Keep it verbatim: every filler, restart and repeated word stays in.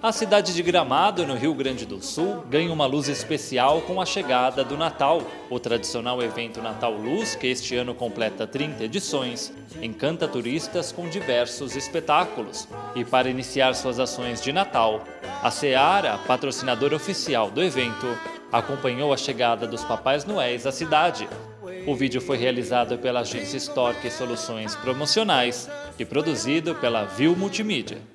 A cidade de Gramado, no Rio Grande do Sul, ganha uma luz especial com a chegada do Natal. O tradicional evento Natal Luz, que este ano completa trinta edições, encanta turistas com diversos espetáculos. E para iniciar suas ações de Natal, a Seara, patrocinadora oficial do evento, acompanhou a chegada dos Papais Noéis à cidade. O vídeo foi realizado pela agência Stork Soluções Promocionais e produzido pela Viu Multimídia.